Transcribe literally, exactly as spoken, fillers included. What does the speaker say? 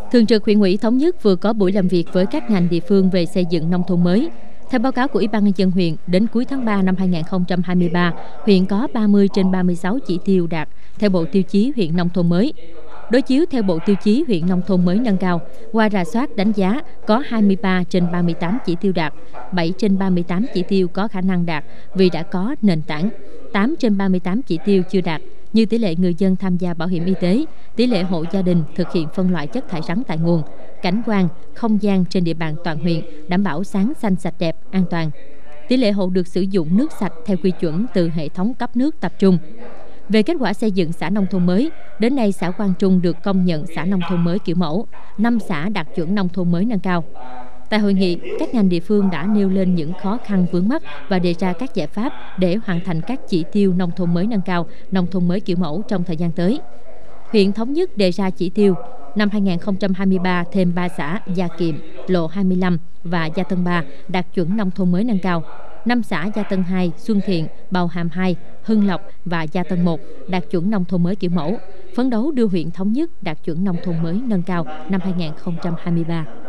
Thường trực Huyện ủy Thống Nhất vừa có buổi làm việc với các ngành địa phương về xây dựng nông thôn mới. Theo báo cáo của Ủy ban Nhân dân huyện, đến cuối tháng ba năm hai nghìn không trăm hai mươi ba, huyện có ba mươi trên ba mươi sáu chỉ tiêu đạt theo Bộ Tiêu chí huyện nông thôn mới. Đối chiếu theo Bộ Tiêu chí huyện nông thôn mới nâng cao, qua rà soát đánh giá có hai mươi ba trên ba mươi tám chỉ tiêu đạt, bảy trên ba mươi tám chỉ tiêu có khả năng đạt vì đã có nền tảng, tám trên ba mươi tám chỉ tiêu chưa đạt, như tỷ lệ người dân tham gia bảo hiểm y tế, tỷ lệ hộ gia đình thực hiện phân loại chất thải rắn tại nguồn, cảnh quan, không gian trên địa bàn toàn huyện đảm bảo sáng xanh sạch đẹp, an toàn. Tỷ lệ hộ được sử dụng nước sạch theo quy chuẩn từ hệ thống cấp nước tập trung. Về kết quả xây dựng xã nông thôn mới, đến nay xã Quang Trung được công nhận xã nông thôn mới kiểu mẫu, năm xã đạt chuẩn nông thôn mới nâng cao. Tại hội nghị, các ngành địa phương đã nêu lên những khó khăn vướng mắc và đề ra các giải pháp để hoàn thành các chỉ tiêu nông thôn mới nâng cao, nông thôn mới kiểu mẫu trong thời gian tới. Huyện Thống Nhất đề ra chỉ tiêu năm hai nghìn không trăm hai mươi ba thêm ba xã Gia Kiệm, Lộ hai mươi lăm và Gia Tân ba đạt chuẩn nông thôn mới nâng cao. năm xã Gia Tân hai, Xuân Thiện, Bào Hàm hai, Hưng Lộc và Gia Tân một đạt chuẩn nông thôn mới kiểu mẫu. Phấn đấu đưa huyện Thống Nhất đạt chuẩn nông thôn mới nâng cao năm hai nghìn không trăm hai mươi ba.